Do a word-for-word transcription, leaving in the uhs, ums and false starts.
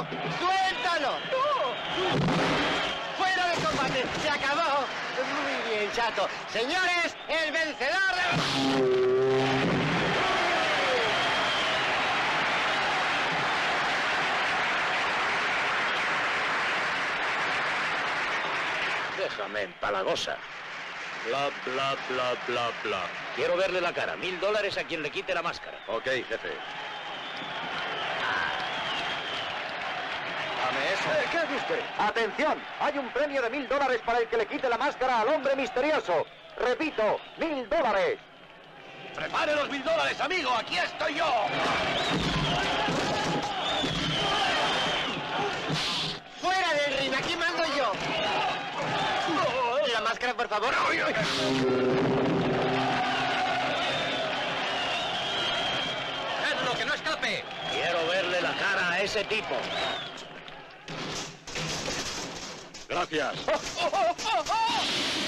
¡No! ¡Suéltalo! ¡No! ¡Fuera de combate! ¡Se acabó! Muy bien, chato. Señores, el vencedor de... Déjame empalagosa. Bla, bla, bla, bla, bla. Quiero verle la cara. Mil dólares a quien le quite la máscara. Ok, jefe. Dame eso. Eh, ¿Qué es usted? Atención, hay un premio de mil dólares para el que le quite la máscara al hombre misterioso. Repito, mil dólares. ¡Prepare los mil dólares, amigo! ¡Aquí estoy yo! ¡Fuera del ring! ¡Aquí mando yo! La máscara, por favor. ¡Hazlo, que no escape! Quiero verle la cara a ese tipo. Gracias. ¡Oh, oh, oh, oh!